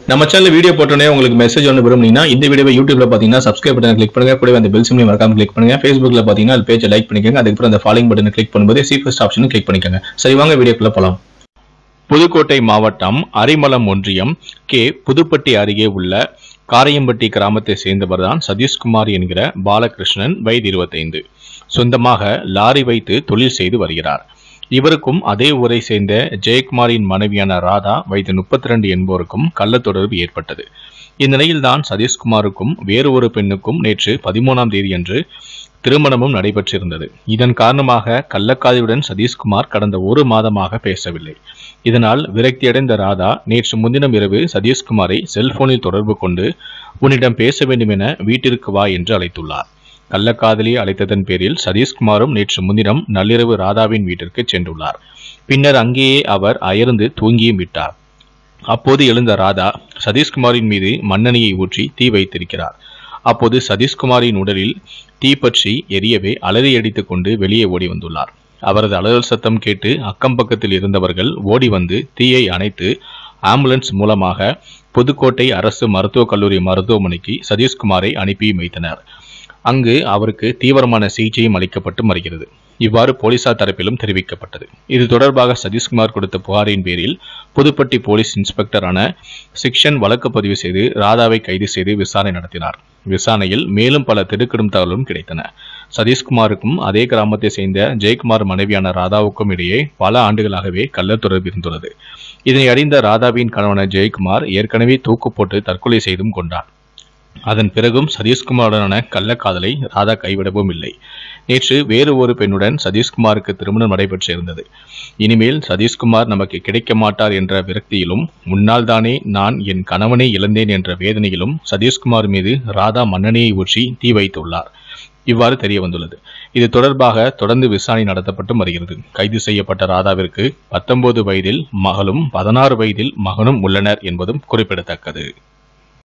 நம்ம channel video போட்டோனே உங்களுக்கு message ஒன்று விரும்புனீங்கன்னா இந்த வீடியோவை யூடியூப்ல பாத்தீங்கன்னா சப்ஸ்கிரைப் பட்டன் கிளிக் பண்ணுங்க, கூடவே அந்த பெல் சிம்பலையும் மறக்காம கிளிக் பண்ணுங்க. Facebookல பாத்தீங்கன்னா அது பேஜை லைக் பண்ணிக்கோங்க, அதுக்கப்புறம் அந்த ஃபாலோயிங் பட்டனை கிளிக் பண்ணும்போது சி ஃபர்ஸ்ட் ஆப்ஷனும் கிளிக் பண்ணிக்கோங்க. சரி வாங்க வீடியோக்குள்ள போலாம். புதுக்கோட்டை மாவட்டம் அரிமளம் ஒன்றியம் கே புதுப்பட்டி அருகே உள்ள காரையம்பட்டி கிராமத்தை சேர்ந்தவர் தான் சதீஷ்குமார் என்கிற பாலகிருஷ்ணன், வயது 25. சொந்தமாக லாரி வைத்து தொழில் செய்து வருகிறார். இவருக்கும் அதே ஊரை சேர்ந்த ஜெயக்குமாரின் மனைவியான ராதா, வயது 32 என்பவருக்கும் கள்ள தொடர்பு ஏற்பட்டது. இந்நிலையில்தான் சதீஷ்குமாருக்கும் வேறு ஒரு பெண்ணுக்கும் நேற்று 13ஆம் தேதி அன்று திருமணமும் நடைபெற்றிருந்தது. இதன் காரணமாக கள்ளக்காதலியுடன் சதீஷ்குமார் கடந்த ஒரு மாதமாக பேசவில்லை. இதனால் விரக்தியடைந்த ராதா நேற்று முன்தினம் இரவு சதீஷ்குமாரை செல்போனில் தொடர்பு கொண்டு உன்னிடம் பேச வேண்டும் என வீட்டிற்கு வா என்று அழைத்துள்ளார். கள்ளக்காதலி அழைத்ததன் பேரில் சதீஷ்குமாரும் நேற்று முன்தினம் நள்ளிரவு ராதாவின் வீட்டிற்கு சென்றுள்ளார். பின்னர் அங்கேயே அவர் அயர்ந்து தூங்கியும் விட்டார். அப்போது எழுந்த ராதா சதீஷ்குமாரின் மீது மண்ணெண்ணெயை ஊற்றி தீ வைத்திருக்கிறார். அப்போது சதீஷ்குமாரின் உடலில் தீ பற்றி எரியவே அலறி அடித்துக் கொண்டு வெளியே ஓடி வந்துள்ளார். அவரது அலறல் சத்தம் கேட்டு அக்கம் பக்கத்தில் இருந்தவர்கள் ஓடி வந்து தீயை அணைத்து ஆம்புலன்ஸ் மூலமாக புதுக்கோட்டை அரசு மருத்துவக் கல்லூரி மருத்துவமனைக்கு சதீஷ்குமாரை அனுப்பி வைத்தனர். அங்கு அவருக்கு தீவிரமான சிகிச்சையும் அளிக்கப்பட்டு வருகிறது. இவ்வாறு போலீசார் தரப்பிலும் தெரிவிக்கப்பட்டது. இது தொடர்பாக சதீஷ்குமார் கொடுத்த புகாரின் பேரில் புதுப்பட்டி போலீஸ் இன்ஸ்பெக்டரான சிக்ஷன் வழக்கு பதிவு செய்து ராதாவை கைது செய்து விசாரணை நடத்தினார். விசாரணையில் மேலும் பல திடுக்கிடும் தகவலும் கிடைத்தன. சதீஷ்குமாருக்கும் அதே கிராமத்தை சேர்ந்த ஜெயக்குமார் மனைவியான ராதாவுக்கும் இடையே பல ஆண்டுகளாகவே கள்ள தொடர்பு இருந்துள்ளது. இதனை அறிந்த ராதாவின் கணவன ஜெயக்குமார் ஏற்கனவே தூக்கு போட்டு தற்கொலை செய்தும் கொண்டார். அதன் பிறகும் சதீஷ்குமாருடனான கள்ளக்காதலை ராதா கைவிடவும் இல்லை. நேற்று வேறு ஒரு பெண்ணுடன் சதீஷ்குமாருக்கு திருமணம் நடைபெற்றிருந்தது. இனிமேல் சதீஷ்குமார் நமக்கு கிடைக்க மாட்டார் என்ற விரக்தியிலும், முன்னால் தானே நான் என் கணவனை இழந்தேன் என்ற வேதனையிலும் சதீஷ்குமார் மீது ராதா மண்ணெண்ணெயை ஊற்றி தீ வைத்துள்ளார். இவ்வாறு தெரிய வந்துள்ளது. இது தொடர்பாக தொடர்ந்து விசாரணை நடத்தப்பட்டு வருகிறது. கைது செய்யப்பட்ட ராதாவிற்கு 19 வயதில் மகளும் 16 வயதில் மகனும் உள்ளனர் என்பதும் குறிப்பிடத்தக்கது.